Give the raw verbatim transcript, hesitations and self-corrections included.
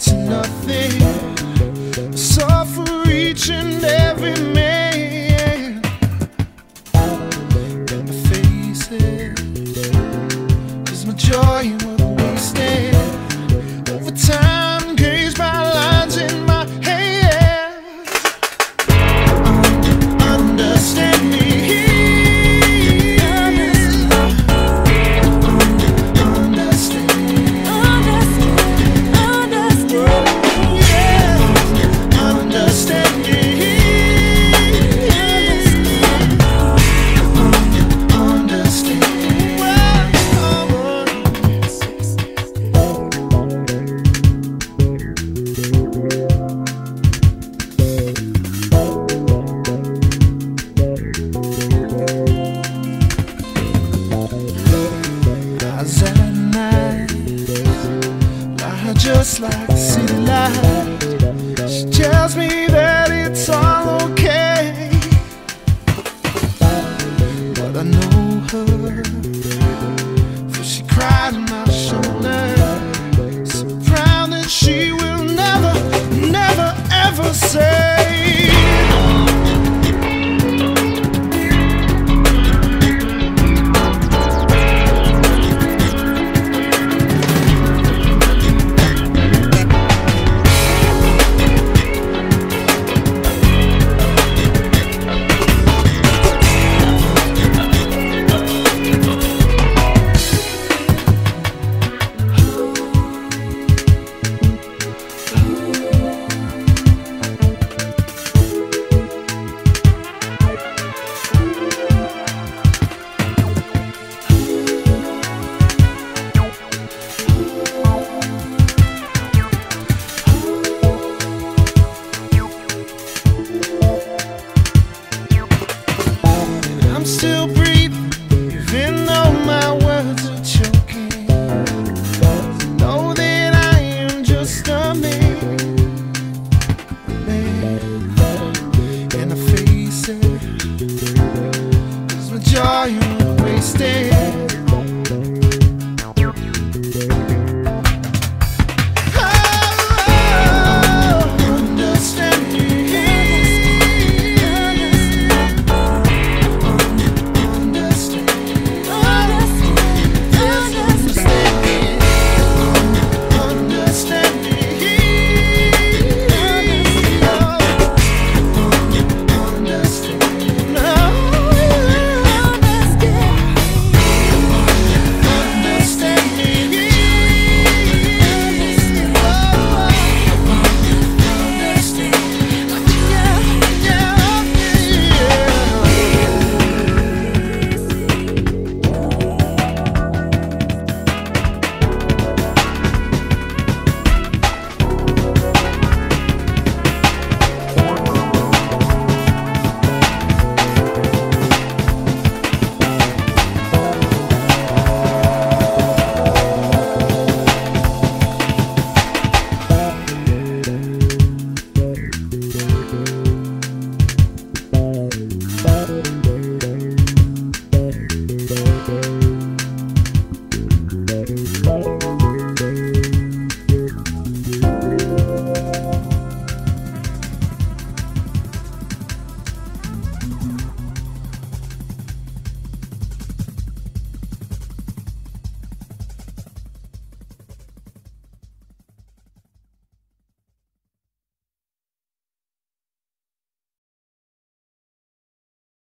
to nothing. I suffer each and every man. Got my faces, 'cause my joy wasn't wasted. Over time, gaze by lines in my head. Understand me. Just like a city light, she tells me that it's all okay. But I know her, for she cried on my shoulder, so proud that she will never, never, ever say. I'm still breathing, even though my words are choking. Know that I am just a man.